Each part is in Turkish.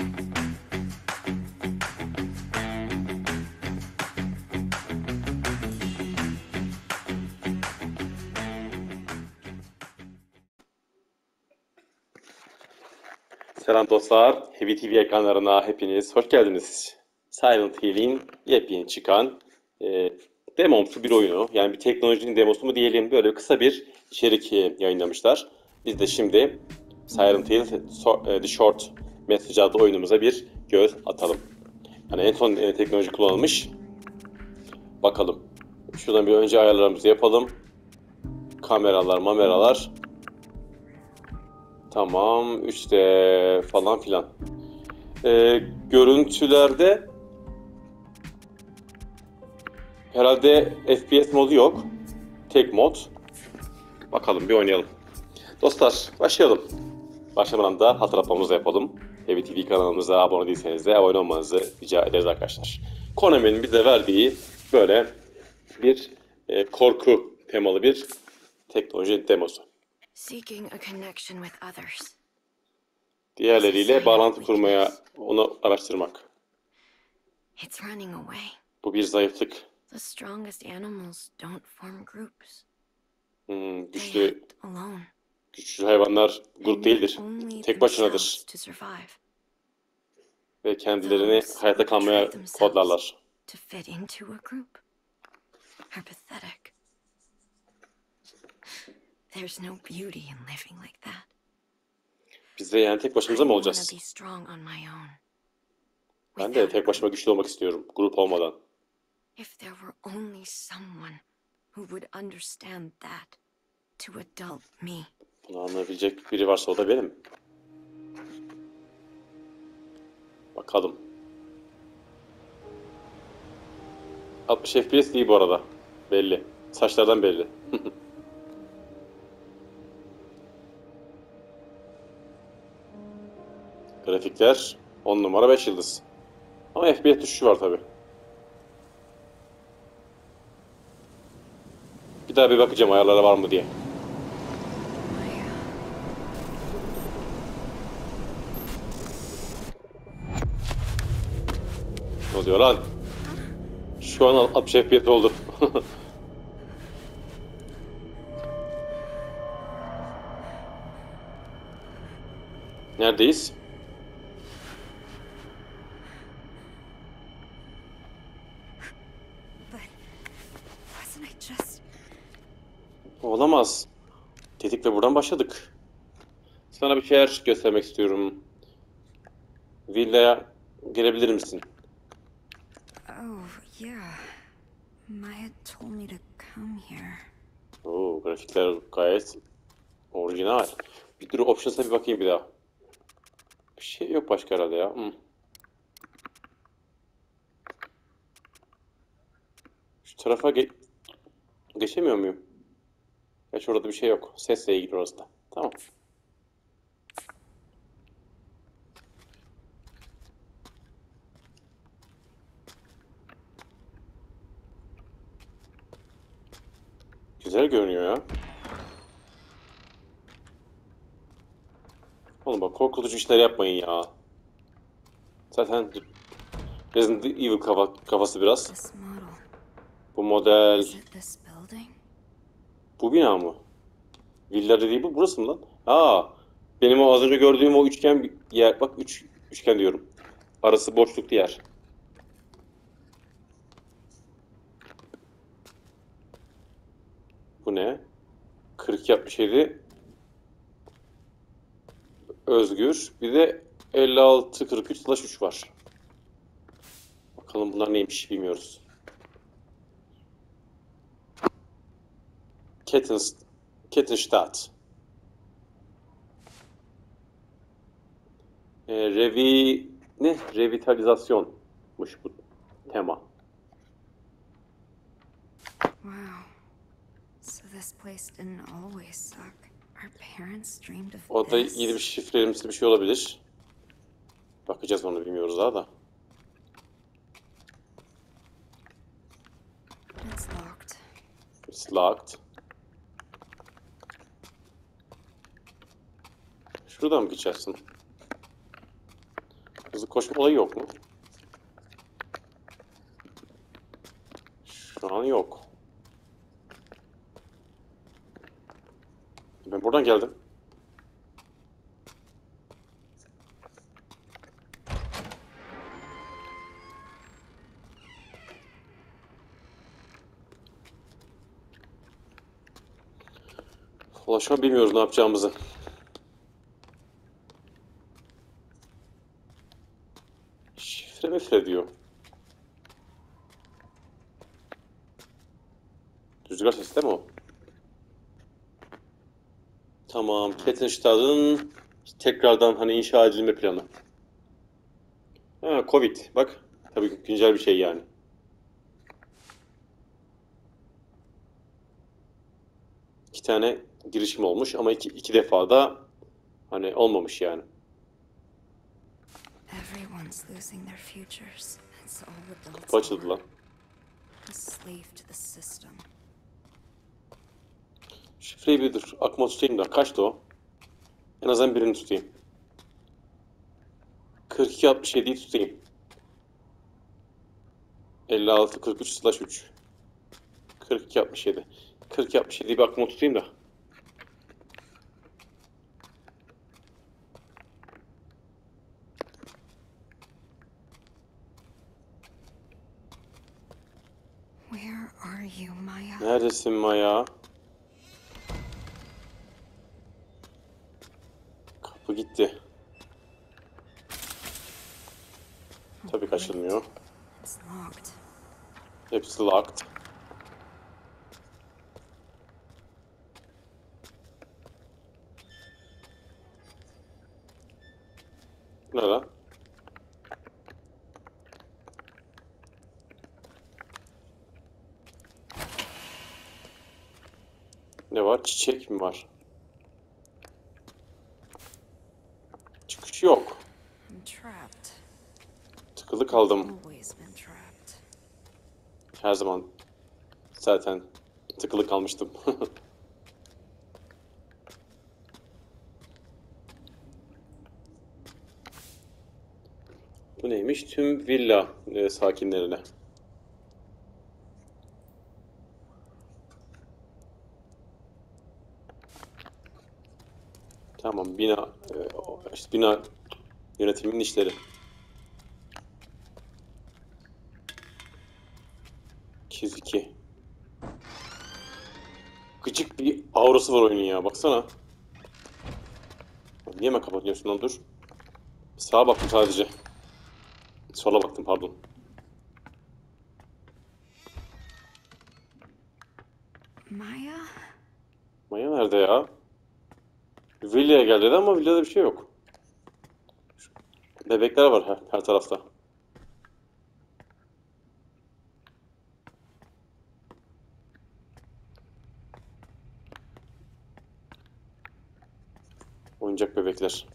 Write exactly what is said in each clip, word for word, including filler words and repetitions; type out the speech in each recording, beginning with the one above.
Selam dostlar, Heavy T V ekranlarına hepiniz hoş geldiniz. Silent Hill'in yepyeni çıkan e, demomsu bir oyunu, yani bir teknolojinin demosu mu diyelim, böyle kısa bir içerik e, yayınlamışlar. Biz de şimdi Silent Hill so e, The Short Message adlı oyunumuza bir göz atalım. Yani en son e, teknoloji kullanılmış. Bakalım. Şuradan bir önce ayarlarımızı yapalım. Kameralar, mameralar. Tamam, üç D falan filan. Ee, görüntülerde herhalde F P S modu yok. Tek mod. Bakalım bir oynayalım. Dostlar başlayalım. Başlamadan da hatırlatmamızı yapalım. Heavy T V kanalımıza abone değilseniz de abone olmanızı rica ederiz arkadaşlar. Konami'nin bize verdiği böyle bir e, korku temalı bir teknoloji demosu. Diğerleriyle bağlantı kurmaya, onu araştırmak. Bu bir zayıflık. Hmm, güçlü, güçlü hayvanlar grup değildir. Tek başınadır. Ve kendilerini hayatta kalmaya kodlarlar. Biz de yani tek başımıza mı olacağız? Ben de tek başıma güçlü olmak istiyorum, grup olmadan. If there were only someone who would understand that to adult me. Bunu anlayabilecek biri varsa o da benim. Bakalım. altmış F P S değil bu arada. Belli. Saçlardan belli. Grafikler on numara beş yıldız. Ama F P S düşüşü var tabi. Bir daha bir bakacağım ayarlara var mı diye. Ne oluyor lan? Şu an altmış F P S oldu. Neredeyiz? Olamaz. Tetikle buradan başladık. Sana bir şeyler göstermek istiyorum. Villaya gelebilir misin? Oh, yeah. Maya told me to come here. Oo, grafikler gayet orijinal. Bir dur options'a bir bakayım bir daha. Bir şey yok başka herhalde ya. Hmm. Şu tarafa ge geçemiyor muyum? Gerçi orada bir şey yok. Sesle ilgili orası da. Tamam. Güzel görünüyor ya. Oğlum bak korkutucu işler yapmayın ya. Zaten Resident Evil kafa, kafası biraz. Bu model... Bu bina mı? Villa dediği bu. Burası mı lan? Aa, benim o az önce gördüğüm o üçgen yer. Bak üç, üçgen diyorum. Arası boşluklu yer. Bu ne? kırk altmış yedi Özgür. Bir de elli altı kırk üç slash üç var. Bakalım bunlar neymiş bilmiyoruz. Kettens, Kettenstadt. E, revi ne? Revitalizasyonmuş bu tema. Wow. So this place didn't always suck. Our parents dreamed of O da this. yeni bir şifrelimsi bir şey olabilir. Bakacağız, onu bilmiyoruz daha da. It's locked. It's locked. Şuradan mı geçersin? Hızlı koşma olayı yok mu? Şu an yok. Ben buradan geldim. Valla şu an bilmiyoruz ne yapacağımızı. Şifre mifre diyor. Rüzgar sesi değil mi o? Tamam. Kettenstadt'ın tekrardan hani inşa edilme planı. Ha, Covid. Bak. Tabii güncel bir şey yani. İki tane girişim olmuş ama iki, iki defa da hani olmamış yani. Everyone's losing their futures. It's all adults Kapı açıldı lan. a slave to the system. Şifreyi bir dur. Aklıma tutayım da. Kaçtı o? En azından birini tutayım. kırk iki altmış yediyi tutayım. elli altı kırk üç slash üç. kırk iki altmış yedi. kırk iki altmış yediyi bir aklıma tutayım da. Where are you, Maya? Neredesin Maya? Kapı gitti. Tabii kaçılmıyor. It's locked. Hepsi locked. Ne lan? Ne var? Çiçek mi var? Çıkış yok. I'm trapped. Tıkılı kaldım. Always been trapped. Her zaman zaten tıkılı kalmıştım. Bu neymiş? Tüm villa e, sakinlerine. Tamam, bina e, işte bina yönetiminin işleri. iki iki. Gıcık bir aurası var oyunun ya, baksana. Niye hemen kapatıyorsun lan, dur. Sağa baktım sadece. Sola baktım, pardon. Maya? Maya nerede ya? Villa'ya gel dedi ama villada bir şey yok. Bebekler var her, her tarafta. Oyuncak bebekler.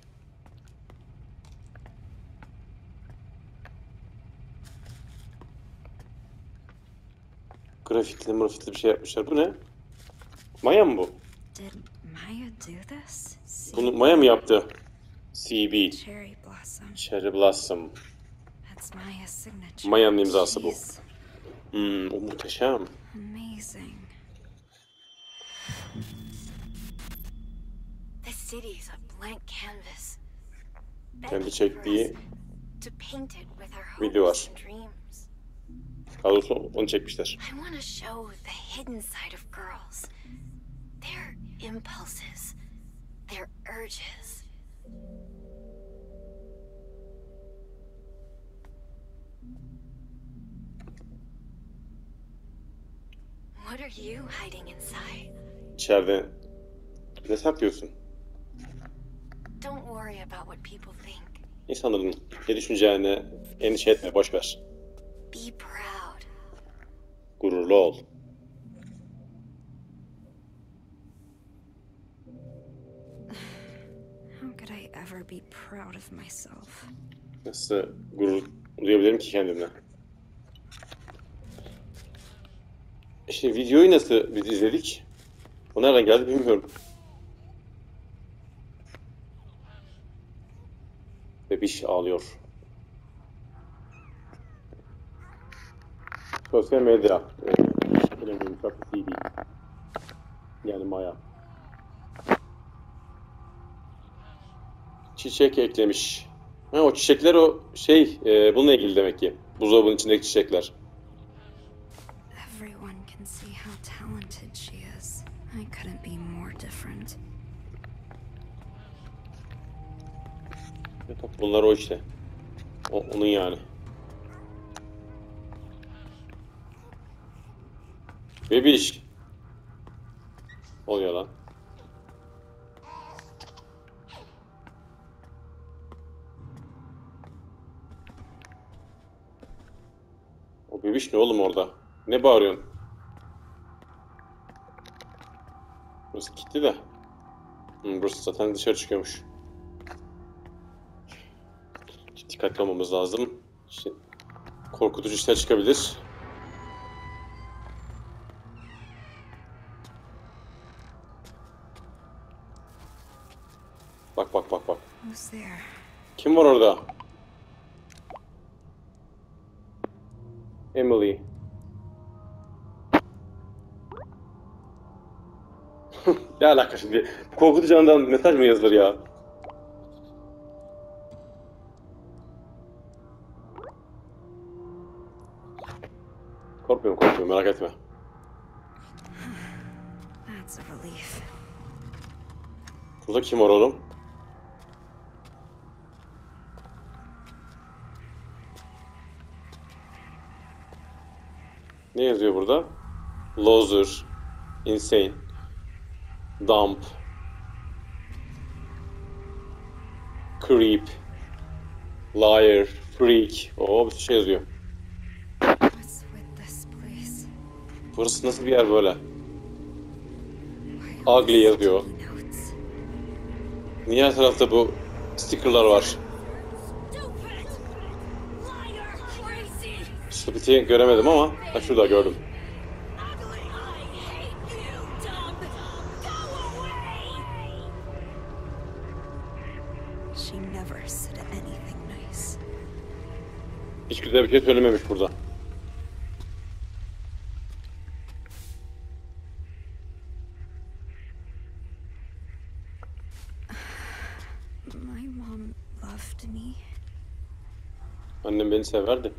Grafitli mırafitli bir şey yapmışlar. Bu ne? Maya mı bu? Did Maya do this? See, Bunu Maya mı yaptı? C B. cherry blossom. Cherry Blossom. That's Maya's signature. Maya'nın imzası bu. Jeez, Hmm, o muhteşem. amazing. The city's a blank canvas. Kendi Begging çektiği for us to paint it with our video hopes var. and dreams. Daha doğrusu onu çekmişler. I want to show the hidden side of girls. Their impulses, their urges. What are you hiding inside? İçeride ne saklıyorsun? Don't worry about what people think. İnsanların ne düşüneceğine endişe etme, boş ver. Be proud. Gururlu ol. How could I ever be proud of myself? Nasıl gurur duyabilirim ki kendimle? İşte videoyu nasıl biz izledik? O nereden geldi bilmiyorum. Bebiş ağlıyor. Sosyal medya. Ee, önemli yumuşak bir C D. Yani maya. Çiçek eklemiş. Ha, o çiçekler o şey e, bununla ilgili demek ki. Buzdolabının içindeki çiçekler. Everyone can see how talented she is. I couldn't be more different. Bunlar o işte. O, onun yani. Bebiş. Oluyor lan. O bebiş ne oğlum orada? Ne bağırıyorsun? Burası kilitli de. Hı, burası zaten dışarı çıkıyormuş. Dikkatli olmamız lazım. İşte korkutucu işler çıkabilir. Bak bak bak bak. Who's there? Kim var orada? Emily. Ne alaka şimdi? Korkutucu mesaj mı yazılır ya? Korkmuyorum korkmuyorum merak etme. That's a relief. Burada kim var oğlum? Ne yazıyor burada? Loser, insane, dump, creep, liar, freak. Oo bir şey yazıyor. What's with this place? Burası nasıl bir yer böyle? Why are Ugly there yazıyor. sticky notes? Niye her tarafta bu stickerlar var? Stupid! Liar! Crazy! Stupid'i göremedim ama ha şurada gördüm. Ugly! I hate you, dumb! Go away! She never said anything nice. Hiç güzel bir şey söylememiş burada. My mom loved me. Annem beni severdi.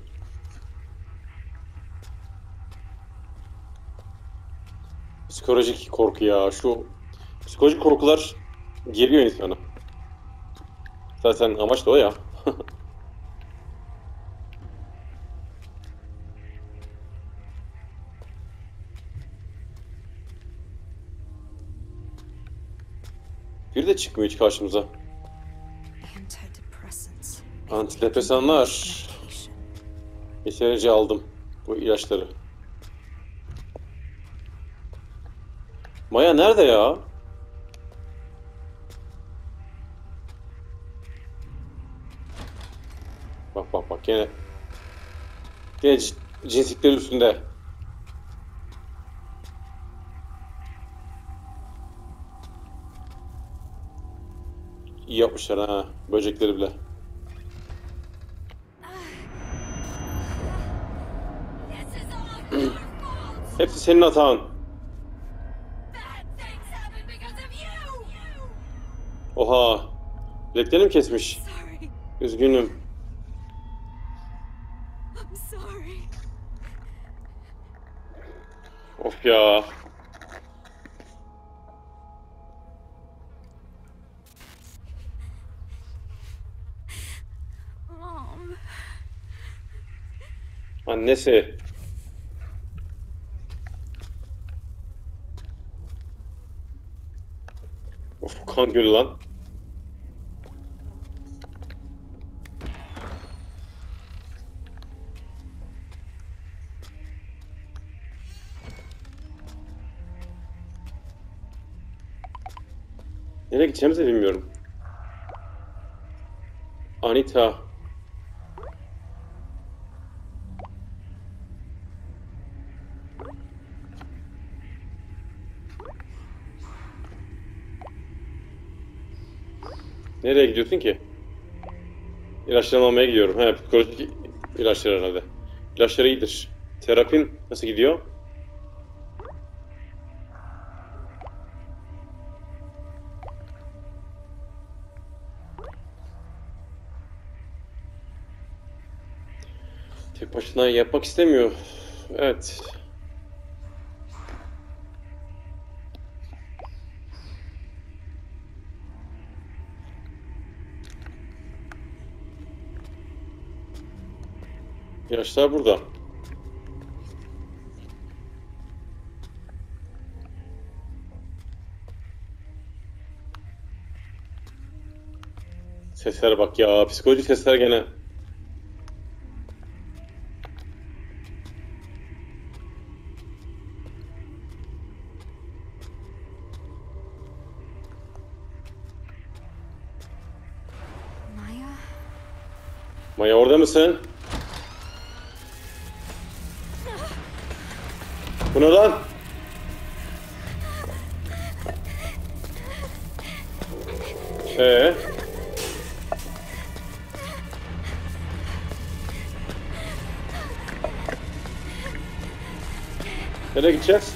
Psikolojik korku ya. Şu psikolojik korkular geriyor insanı. Zaten amaç da o ya. Bir de çıkmıyor hiç karşımıza. Antidepressants. Antidepresanlar. Medication. Yeterince aldım bu ilaçları. Maya nerede ya? Bak bak bak gene. Gene c- cinslikleri üstünde. İyi yapmışlar ha. Böcekleri bile. This is all your fault! Hepsi senin hatan. Bad things happen because of you! Oha. Bileklerini mi kesmiş? Sorry. Üzgünüm. I'm sorry. Of ya. Mom. Annesi. Of kan gölü lan. Nereye gideceğimizi bilmiyorum. Anita. Nereye gidiyorsun ki? İlaçlarını almaya gidiyorum. He, psikolojik ilaçlar herhalde. İlaçlar iyidir. Terapin nasıl gidiyor? Tek başına yapmak istemiyor. Evet. Yaşlar burada. Seslere bak ya. Psikolojik sesler gene. Maya? Maya orada mısın? Bu ne lan? Ee? Nereye gideceğiz?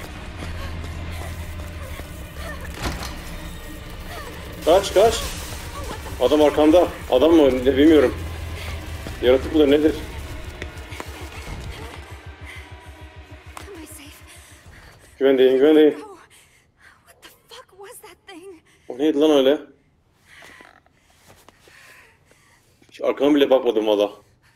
Kaç kaç. Adam arkamda. Adam mı? Ne bilmiyorum. Yaratık mıdır nedir? Am I safe? Güvendeyim güvendeyim. Oh, what the fuck was that thing? O neydi lan öyle? Hiç arkama bile bakmadım valla.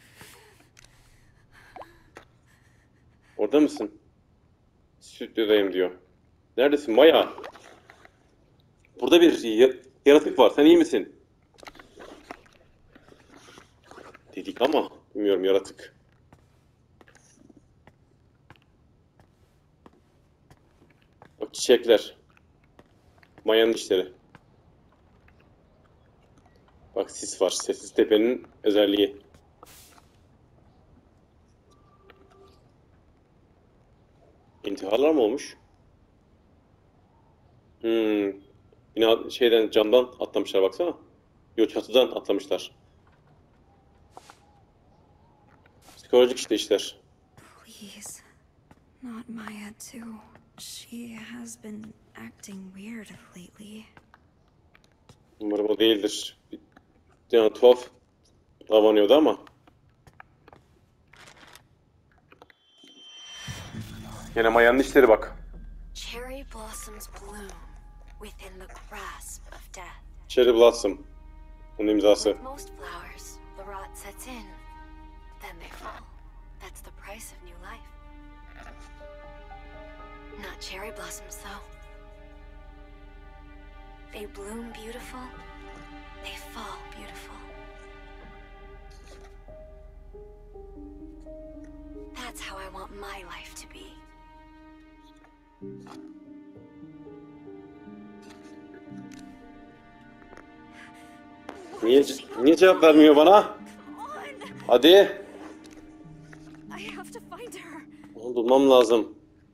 Orada mısın? Stüdyodayım diyor. Neredesin Maya? Burada bir ya- yaratık var. Sen iyi misin? Dedik ama bilmiyorum yaratık. Bak çiçekler. Maya'nın işleri. Bak sis var. Sessiz tepenin özelliği. İntiharlar mı olmuş? Hmm. Bina şeyden camdan atlamışlar baksana. Yo çatıdan atlamışlar. Psikolojik işte işler. Please. Not Maya, too. She has been acting weird lately. Umarım o değildir. Bir- Yani tuhaf davranıyordu ama. Yine Maya'nın işleri bak. Cherry blossoms bloom within the grasp of death. Cherry Blossom. Onun imzası. Like most flowers, the rot sets in, then they fall. That's the price of new life. Not cherry blossoms, though. They bloom beautiful, they fall beautiful. That's how I want my life to be. Niye, niye cevap vermiyor bana? Come on! Hadi. I have to find her. Onu bulmam lazım.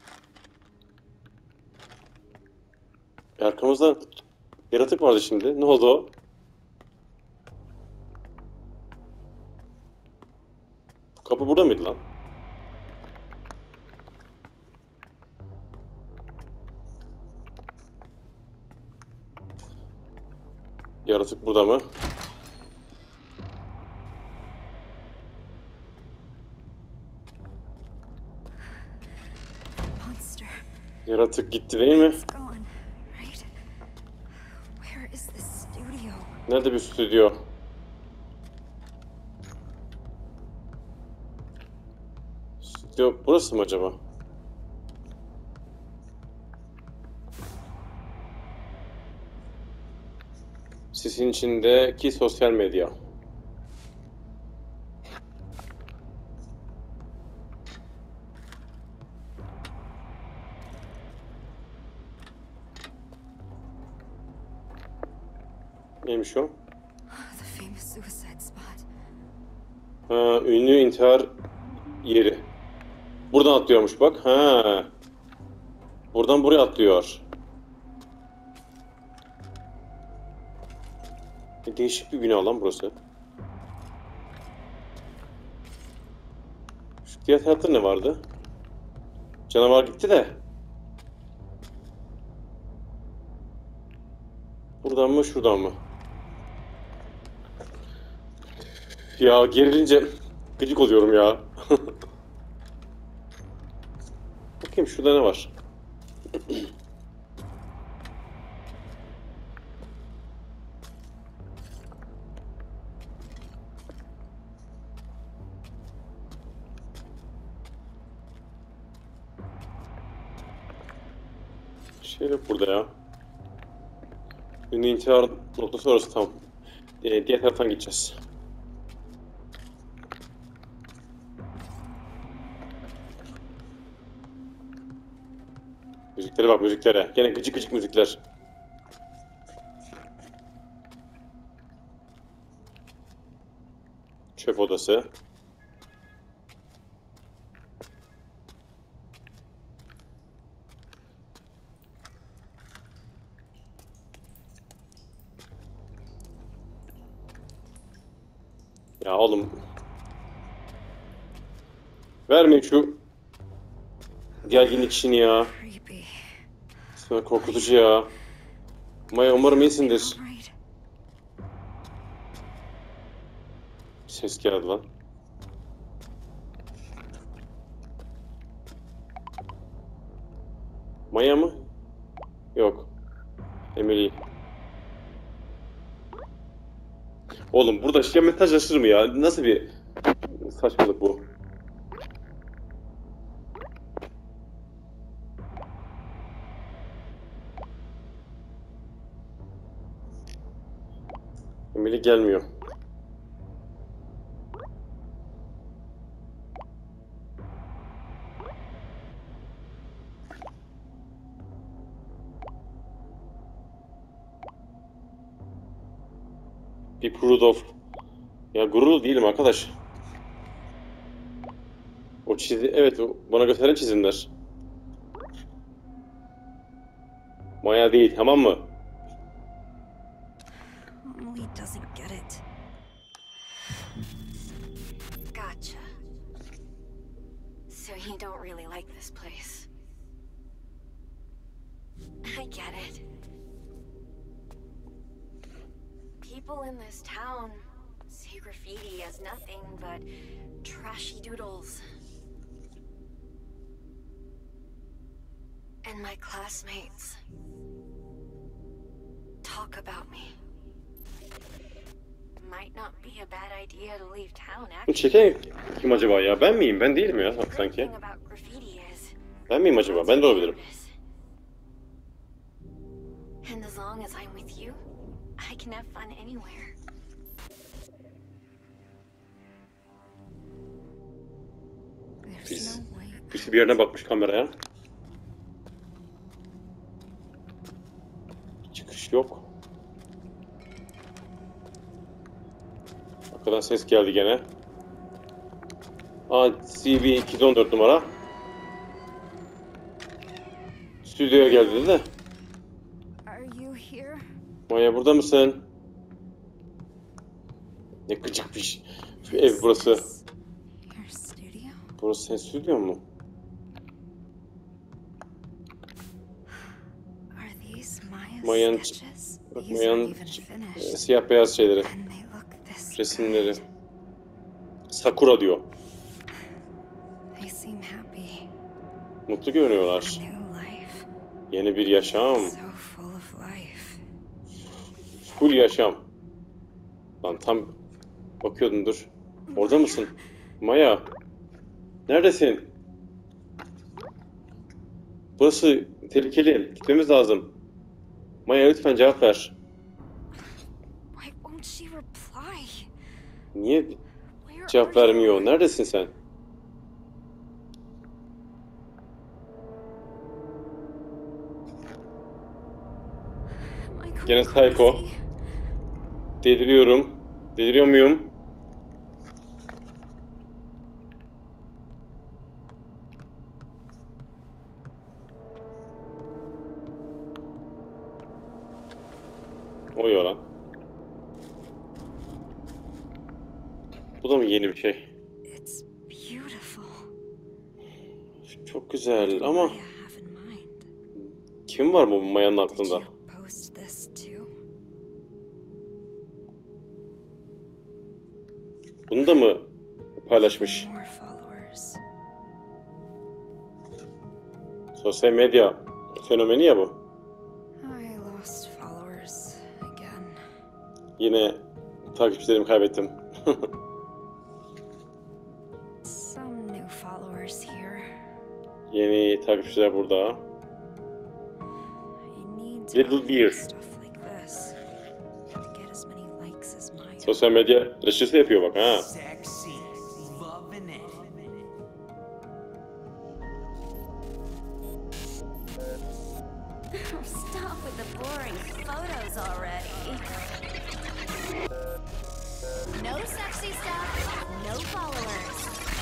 Arkamızda yaratık vardı şimdi. Ne oldu o? Kapı burada mıydı lan? Yaratık burada mı? Monster. Yaratık gitti değil mi? It's gone, right? Where is this studio? Nerede bir stüdyo? Stüdyo burası mı acaba? Sisin içindeki sosyal medya. Neymiş o? The famous suicide spot. Ha, ünlü intihar yeri. Buradan atlıyormuş bak. Ha. Buradan buraya atlıyor. E, değişik bir bina lan burası. Şu Diğer tarafta ne vardı? Canavar gitti de. Buradan mı şuradan mı? Ya gerilince gıcık oluyorum ya. Bakayım şurada ne var? Şey yok burada ya. Ünlü intihar noktası orası, tamam. Ee, diğer taraftan gideceğiz. Müziklere bak, müziklere. Gene gıcık gıcık müzikler. Çöp odası. Ya oğlum. Vermeyin şu gerginlik işini ya. Creepy. Sana korkutucu ya. Maya, umarım iyisindir. Right. Ses geldi lan. Maya mı? Yok. Emily. Oğlum burada şey mesajlaşır mı ya? Nasıl bir saçmalık bu? Emily gelmiyor. Bir Prudov. Ya gururlu değilim arkadaş. O çizi, evet, o bana gösteren çizimler. Maya değil, tamam mı? Emily doesn't get it. Gotcha. So you don't really like this place. I get it. People in this town see graffiti as nothing but trashy doodles. And my classmates talk about me. Might not be a bad idea to leave town, Bu actually. çeken kim acaba ya? Ben miyim? Ben değilim ya The great sanki. thing about graffiti is Ben miyim acaba? Ben de olabilirim. and as long as I'm with you, I can have fun anywhere. There's Biz- no way. Birisi bir yerine bakmış kameraya. Çıkış yok. Arkadan ses geldi gene. Aa, C V iki yüz on dört numara. Stüdyoya geldi dedi de. Are you here? Maya, burada mısın? Ne gıcık bir şey. Şu ev burası. Your studio? Burası senin stüdyon mu? Are these Maya's Maya'nın- sketches? Bak, These Maya'nın aren't even e, finished. siyah beyaz şeyleri. And they look this Resimleri. good. Sakura diyor. They seem happy. Mutlu görünüyorlar. New life. Yeni bir yaşam. So full of life. Full yaşam. Lan tam bakıyordum, dur. Orada mısın? Maya. Neredesin? Burası tehlikeli. Gitmemiz lazım. Maya, lütfen cevap ver. Why won't she reply? Niye Where cevap are you? vermiyor? Neredesin sen? Am I going Gene psycho. crazy? Deliriyorum. Deliriyor muyum? O yalan. Bu da mı yeni bir şey? It's beautiful. Çok güzel ama Maya have in mind? kim var bu Maya'nın Did aklında? you post this too? Bunu da mı paylaşmış? More followers. Sosyal medya fenomeni ya bu. I lost followers again. Yine takipçilerimi kaybettim. Some new followers here. Yeni takipçiler burada. I need to Little post Beer. stuff like this to get as many likes as Maya. Sosyal medya reçetesi yapıyor bak ha. Sexy, loving it. Stop with the boring photos already. No sexy stuff, no followers.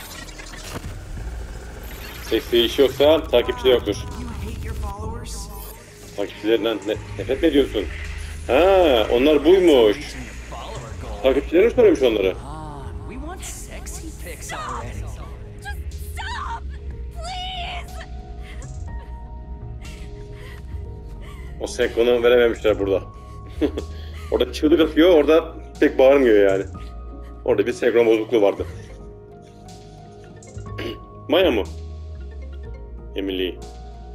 Seksi iş yoksa takipçi de yoktur. You hate your followers? Takipçilerinden ne, nefret mi ediyorsun? Ha, onlar buymuş. Reaching your follower goal. Takipçilerim söylemiş onları. On, we want sexy pics already. Just stop! Please! O senkronu verememişler burada. Orada çığlık atıyor, orada pek bağırmıyor yani. Orada bir senkron bozukluğu vardı. Maya mı? Emily. I'm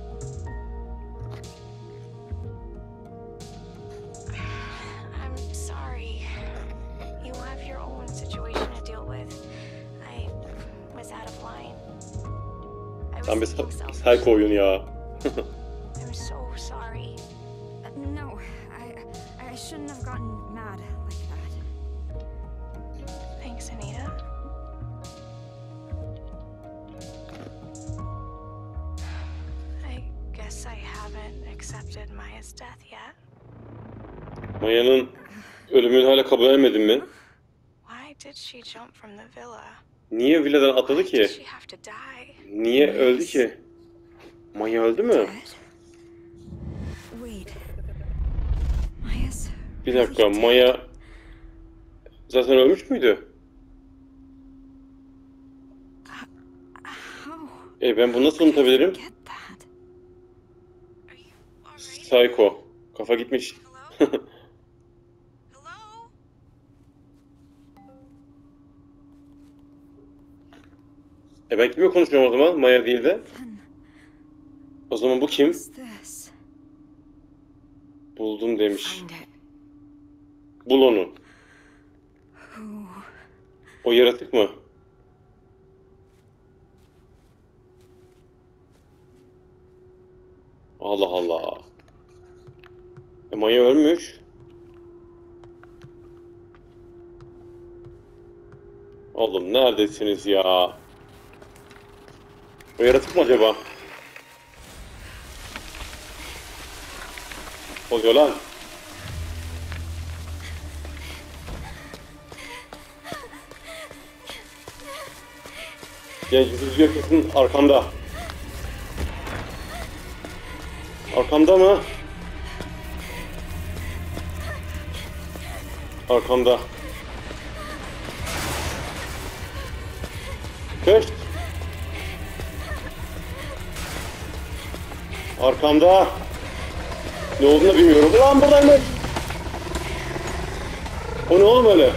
sorry. You have your own situation to deal with. I was out of line. I Tam bir was being selfish. psycho oyun ya. I'm so sorry. No, I I shouldn't have gotten mad like that. Thanks, Anita. I guess I haven't accepted Maya's death yet. Maya'nın ölümünü hala kabul edemedin mi? Why did she jump from the villa? Niye villadan atladı Why did ki? she have to die? Niye öldü ki? Maya öldü mü? Dead? Wait. Maya's Bir dakika, really dead? Maya zaten ölmüş müydü? How? E ben bunu nasıl unutabilirim? Get that. Are you alright? Psycho. Kafa gitmiş. Hello? Hello? E ben kimle konuşuyorum o zaman? Maya değil de. Then O zaman bu kim? what's this? Buldum demiş. Find it. Bul onu. Who? O yaratık mı? Allah Allah. E Maya ölmüş. Oğlum neredesiniz ya? O yaratık mı acaba? Oluyor lan. Ya yüzü kesin arkamda. Arkamda mı? Arkamda. Köş. Arkamda. Ne olduğunu bilmiyorum. Ulan buradaymış. O ne oğlum öyle?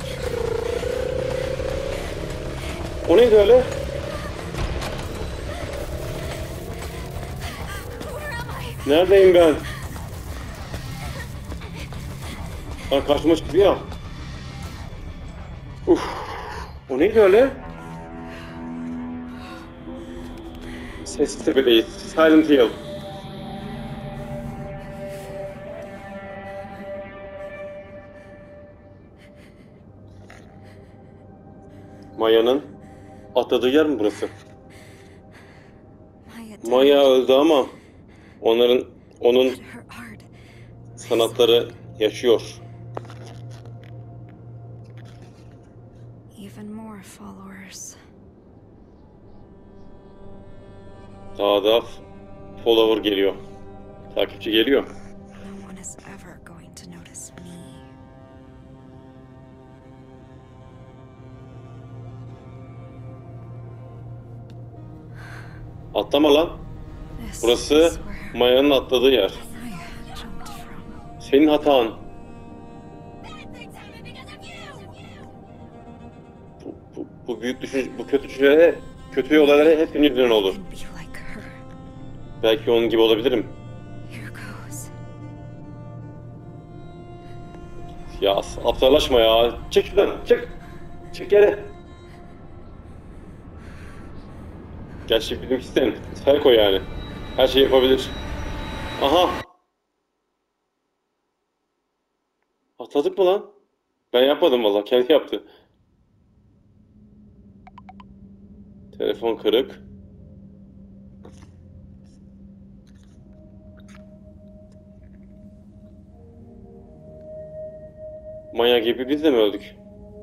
O neydi öyle? Where am I? Neredeyim ben? Lan karşıma çıktı ya. Uf. O neydi öyle? Sessiz tepedeyiz. Silent Hill. Maya'nın atladığı yer mi burası? Maya dead. Maya öldü ama onların onun But her art. sanatları yaşıyor. Even more followers. Daha da follower geliyor. Takipçi geliyor. No one is ever going to notice me. Atlama lan. This Burası is where Maya'nın atladığı yer. I jumped from. Senin hatan. Bu, bu, bu büyük düşün, bu kötü düşüncelere, kötü olaylara hep senin yüzünden olur. Be like her. Belki onun gibi olabilirim. Here goes. Ya aptallaşma ya. Çık şuradan, çık. Çık yere. Gerçi bizim sistem. Psycho yani. Her şeyi yapabilir. Aha. Atladık mı lan? Ben yapmadım valla. Kendi yaptı. Telefon kırık. Maya gibi biz de mi öldük?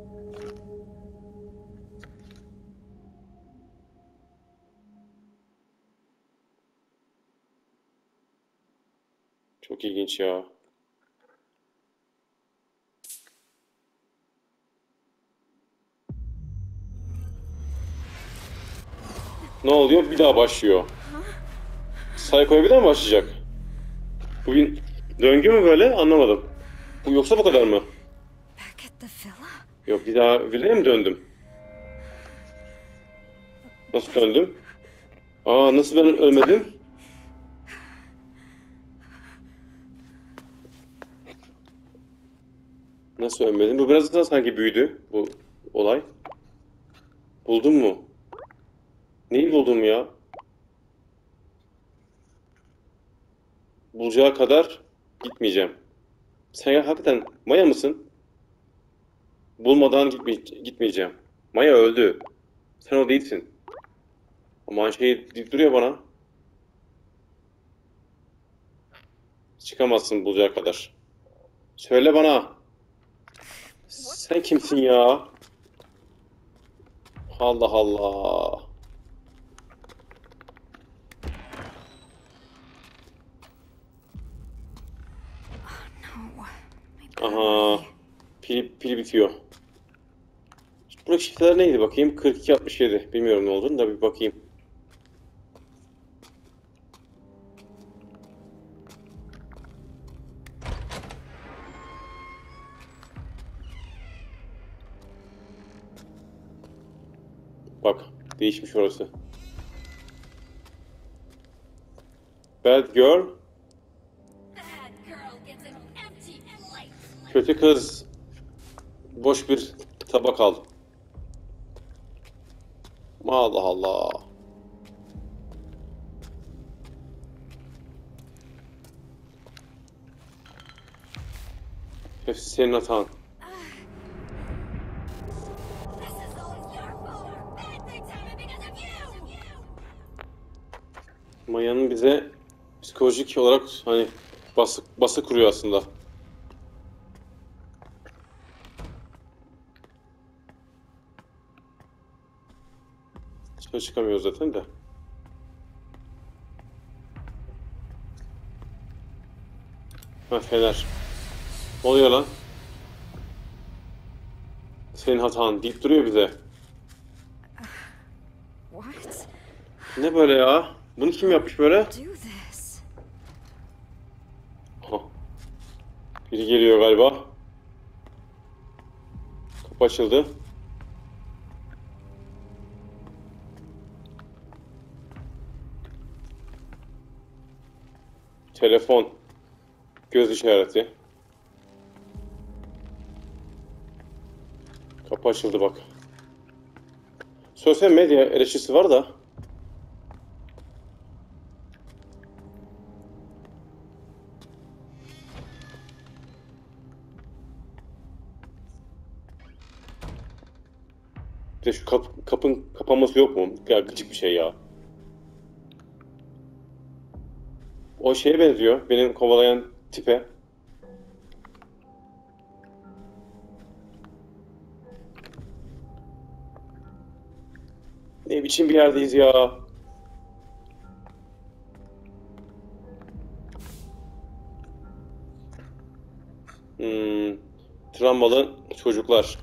Çok ilginç ya. Ne oluyor? Bir daha başlıyor. Psycho'ya bir daha mı başlayacak? Bugün döngü mü böyle? Anlamadım. Bu yoksa bu kadar mı? Back at the villa? Yok, bir daha villaya mı döndüm? Nasıl döndüm? Aa, nasıl ben ölmedim? Nasıl ölmedim? Bu biraz daha sanki büyüdü bu olay. Buldun mu? Neyi buldum ya? Bulacağı kadar gitmeyeceğim. Sen ya hakikaten Maya mısın? Bulmadan gitme gitmeyeceğim. Maya öldü. Sen o değilsin. Ama şey deyip duruyor bana. Çıkamazsın bulacağı kadar. Söyle bana. Sen kimsin ya? Allah Allah. No. My Aha. battery. Pil, pil bitiyor. Buradaki şifreler neydi bakayım? kırk iki altmış yedi. Bilmiyorum ne olduğunu da bir bakayım. Bak, değişmiş orası. Bad girl. Kötü kız. Boş bir tabak al. Allah Allah. Hepsi senin hatan. Maya'nın bize psikolojik olarak hani baskı, baskı kuruyor aslında. Dışarı çıkamıyoruz zaten de. Ha, fener. Ne oluyor lan? Senin hatan deyip duruyor bize. What? Ne böyle ya? Bunu kim yapmış böyle? Do this. Aha. Biri geliyor galiba. Kapı açıldı. Telefon. Göz işareti. Kapı açıldı bak. Sosyal medya erişisi var da. Bir de şu kap, kapın kapanması yok mu? Ya gıcık bir şey ya. O şeye benziyor. Benim kovalayan tipe. Ne biçim bir yerdeyiz ya? Hmm, travmalı çocuklar.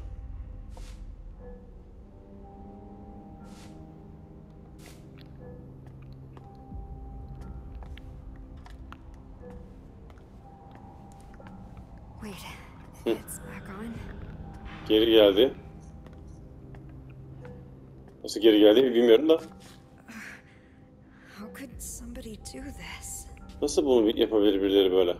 Okay, it's back on. Geri geldi. Nasıl geri geldi bilmiyorum da. How could somebody do this? Nasıl bunu yapabilir birileri böyle?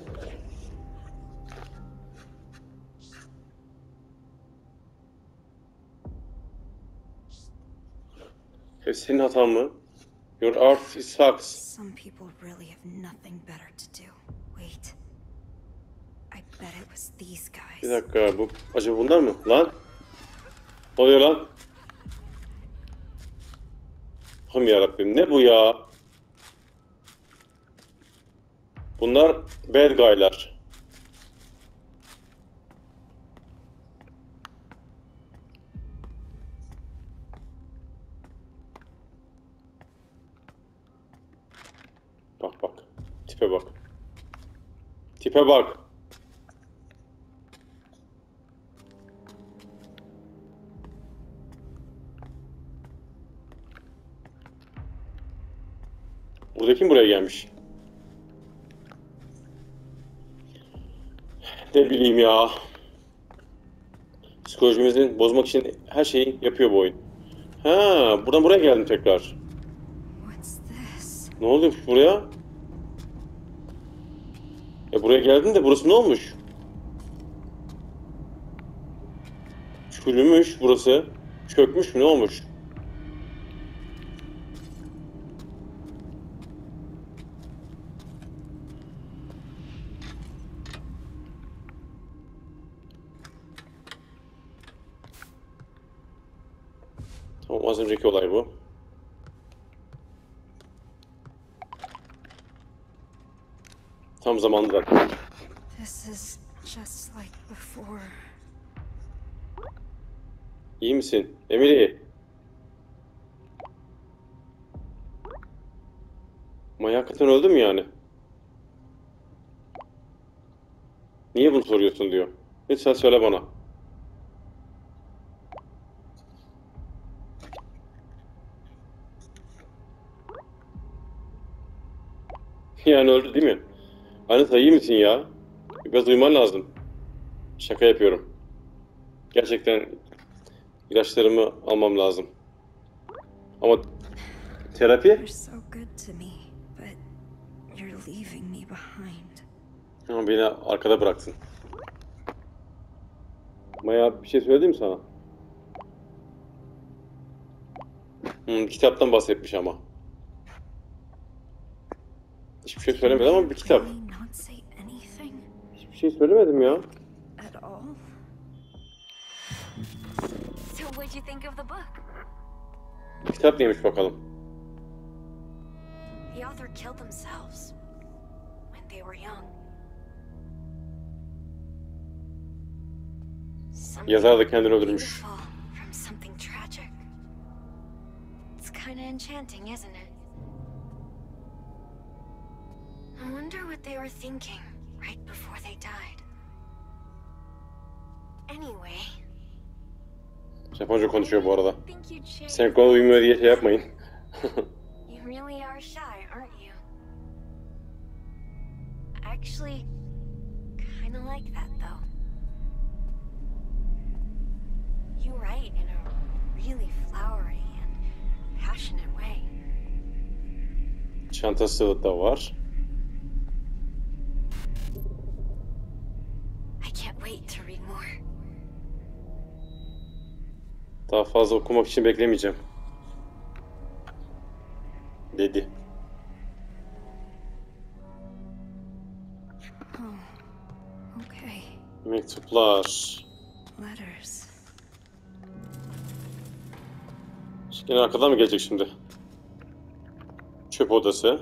Hep senin hatan mı? Your art is sucks. Some people really have nothing better to do. Wait. I bet it was these Bir guys. dakika, bu acaba bunlar mı? Lan? Ne oluyor lan? Ham yarabbim, ne bu ya? Bunlar bad guy'lar. Bak bak. Tipe bak. Tipe bak. Burada kim buraya gelmiş? Ne bileyim ya. Psikolojimizi bozmak için her şeyi yapıyor bu oyun. Ha, buradan buraya geldim tekrar. What's this? Ne oldu buraya? E buraya geldin de burası ne olmuş? Çürümüş burası. Çökmüş mü ne olmuş? Tamam, az önceki olay bu. Tam zamanında. This is just like before. İyi misin? Emily. Maya hakikaten öldü mü yani? Niye bunu soruyorsun diyor. Lütfen söyle bana. Yani öldü değil mi? Anita iyi misin ya? Biraz uyuman lazım. Şaka yapıyorum. Gerçekten ilaçlarımı almam lazım. Ama terapi? You're so good to me, but you're leaving me behind. Ama beni arkada bıraktın. Maya bir şey söyledi mi sana? Hmm, kitaptan bahsetmiş ama. Hiçbir şey söylemedi ama bir kitap. Really not say anything Hiçbir şey söylemedim ya. at all? So, what'd you think of the book? Kitap neymiş bakalım. The author killed themselves when they were young. Something Yazar da kendini öldürmüş. beautiful from something tragic. It's kind of enchanting, isn't it? I wonder what they were thinking right before they died. Anyway, Japonca konuşuyor bu arada. Think you'd share Senkron uyumuyor diye şey yapmayın. You really are shy, aren't you? I actually kind of like that, though. You write in a really flowery and passionate way. Çantası da var. I can't wait to read more. Daha fazla okumak için beklemeyeceğim. Dedi. Oh, okay. Mektuplar. Letters. Yine arkadan mı gelecek şimdi? Çöp odası.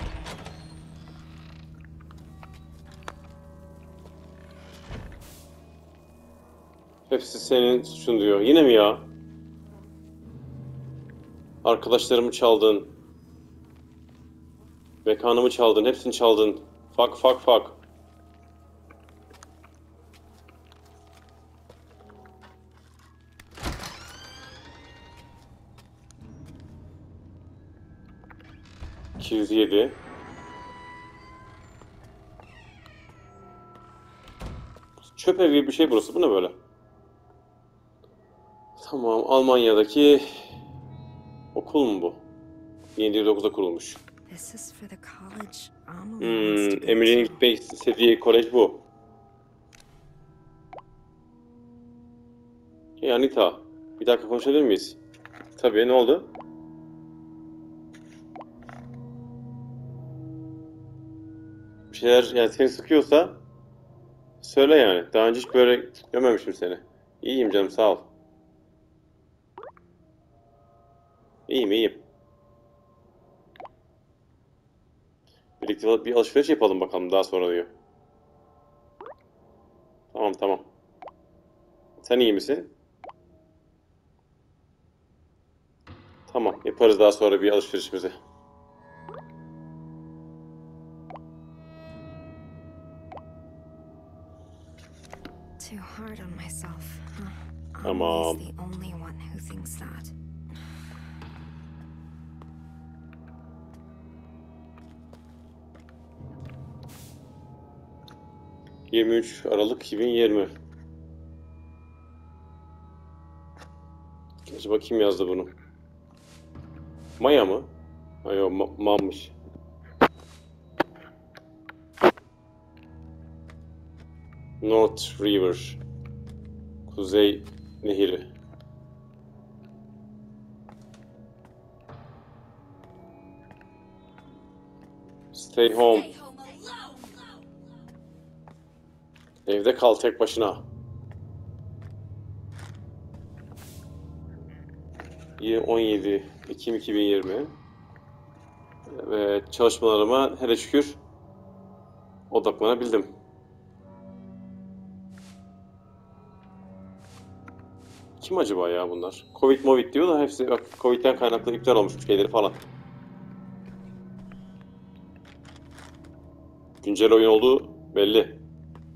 Hepsi senin suçun diyor. Yine mi ya? Arkadaşlarımı çaldın. Mekanımı çaldın. Hepsini çaldın. Fuck fuck fuck. iki yüz yedi. Çöp evi gibi bir şey burası. Bu ne böyle? Tamam. Almanya'daki okul mu bu? bin yedi yüz dokuzda kurulmuş. This is for the college Amelie Hmm, wants to go Emily'nin to. gitmek istediği kolej bu. Hey Anita, bir dakika konuşabilir miyiz? Tabii, ne oldu? Bir şeyler yani seni sıkıyorsa söyle yani. Daha önce hiç böyle görmemişim seni. İyiyim canım, sağ ol. İyiyim, iyiyim. Birlikte bir alışveriş yapalım bakalım daha sonra diyor. Tamam tamam. Sen iyi misin? Tamam, yaparız daha sonra bir alışverişimizi. Too hard on myself, huh? Tamam. Amelie's the only one who thinks that. yirmi üç Aralık iki bin yirmi. Acaba kim yazdı bunu? Maya mı? Hayır, ma Mammış. North River. Kuzey Nehri. Stay home. Evde kal tek başına. on yedi Ekim iki bin yirmi. Evet, çalışmalarıma hele şükür odaklanabildim. Kim acaba ya bunlar? Covid movid diyor da hepsi bak Covid'den kaynaklı iptal olmuş şeyleri falan. Güncel oyun olduğu belli.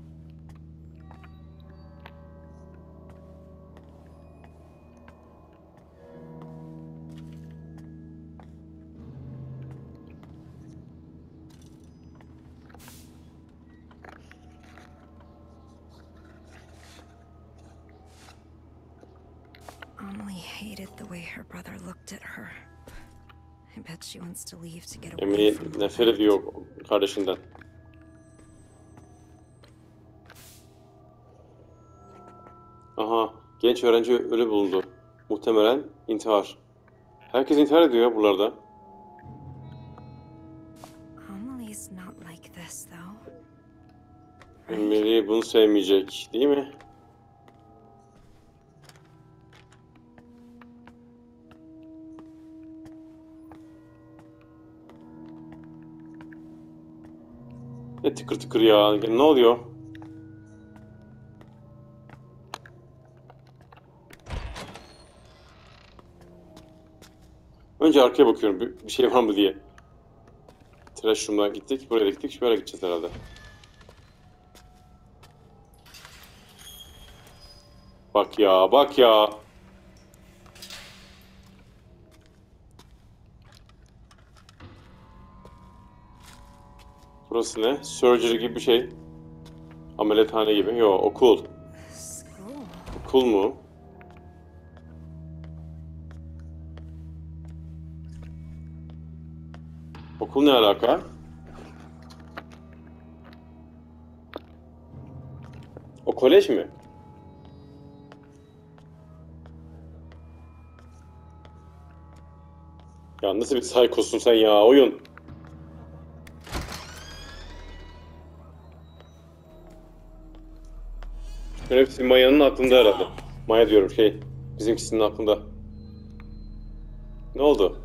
Amelie hated the way her brother looked at her. I bet she wants to leave to get away Emily from the nefret ediyor kardeşinden. Aha, genç öğrenci ölü bulundu. Muhtemelen intihar. Herkes intihar ediyor ya buralarda. Amelie's not like this though. Emily bunu sevmeyecek, değil mi? Ne tıkır tıkır ya, ne oluyor? Önce arkaya bakıyorum bir, bir şey var mı diye. Trash room'dan gittik, buraya gittik, şöyle gideceğiz herhalde. Bak ya, bak ya. Burası ne? Surgery gibi bir şey. Ameliyathane gibi. Yo, okul. School. Okul mu? Okul ne alaka? O kolej mi? Ya nasıl bir psikosun sen ya oyun? Hepsi Maya'nın aklında herhalde. Maya diyorum şey, bizimkisinin aklında. Ne oldu?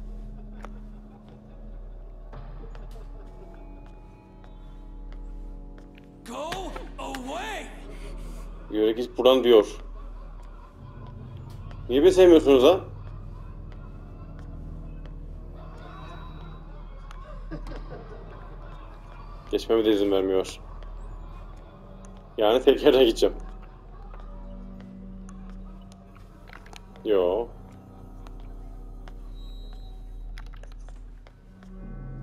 Go away! Yürü git buradan diyor. Niye beni sevmiyorsunuz ha? Geçmeme de izin vermiyor. Yani tekrardan gideceğim. Yo.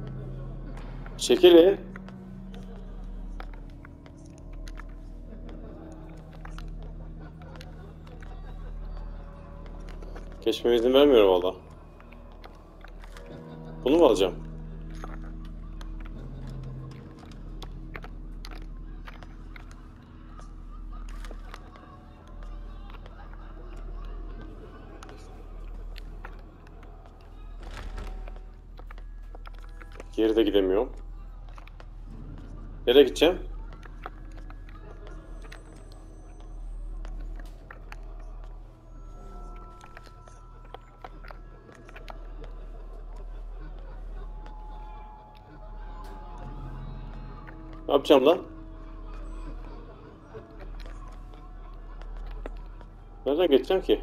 Çekili. Geçmeme izin vermiyor valla. Bunu mu alacağım? Geri de gidemiyorum. Nereye gideceğim? Ne yapacağım lan? Nereden geçeceğim ki?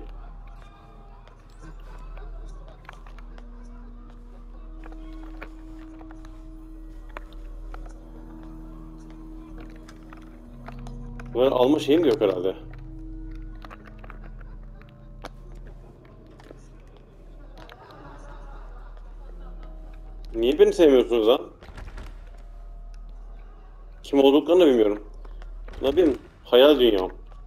Bunları alma şeyim de yok herhalde. Niye beni sevmiyorsunuz lan? Kim olduklarını da bilmiyorum. Ne yapayım? Hayal dünyam.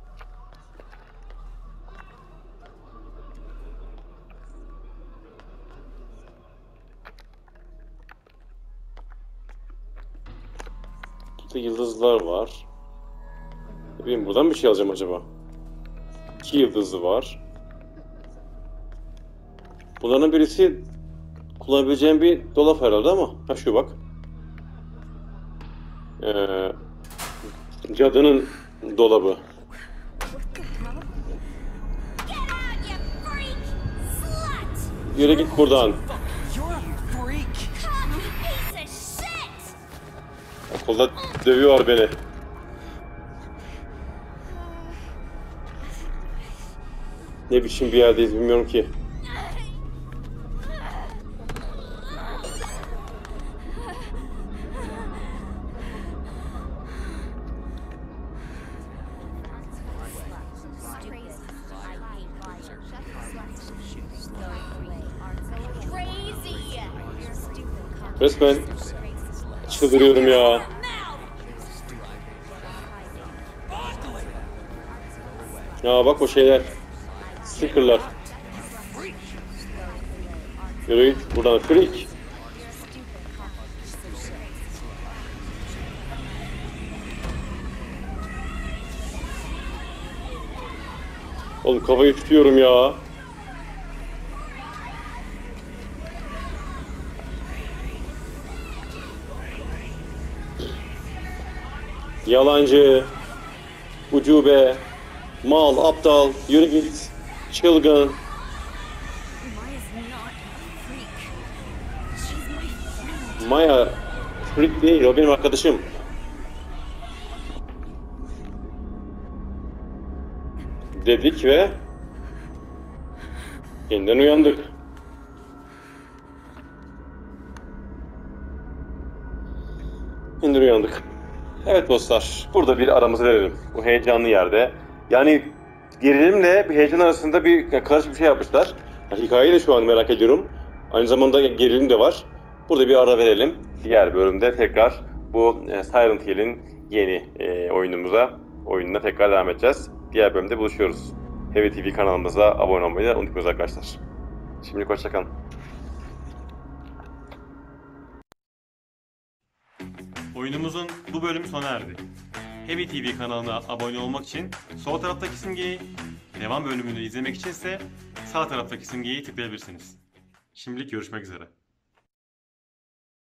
Burada yıldızlar var. Ne bileyim, buradan bir şey alacağım acaba? İki yıldızı var. Bunların birisi kullanabileceğim bir dolap herhalde ama. Ha şu bak. Ee, cadının dolabı. Yürü git buradan. You're a freak. Okulda dövüyor beni. Ne biçim bir yerdeyiz bilmiyorum ki. Resmen çıldırıyorum ya. Ya bak o şeyler. Stickerlar. Yürü git buradan freak. Oğlum kafayı tutuyorum ya. Yalancı, ucube, mal, aptal, yürü git, çılgın. Maya, freak değil, o benim arkadaşım. Dedik ve yeniden uyandık. Yeniden uyandık. Evet dostlar, burada bir aramızı verelim. Bu heyecanlı yerde. Yani gerilimle bir heyecan arasında bir karışık bir şey yapmışlar. Yani hikayeyi de şu an merak ediyorum. Aynı zamanda gerilim de var. Burada bir ara verelim. Diğer bölümde tekrar bu Silent Hill'in yeni e, oyunumuza, oyununa tekrar devam edeceğiz. Diğer bölümde buluşuyoruz. Heavy T V kanalımıza abone olmayı da unutmayın arkadaşlar. Şimdilik hoşçakalın. Oyunumuzun bu bölümü sona erdi. Heavy T V kanalına abone olmak için sol taraftaki simgeyi, devam bölümünü izlemek için ise sağ taraftaki simgeyi tıklayabilirsiniz. Şimdilik görüşmek üzere.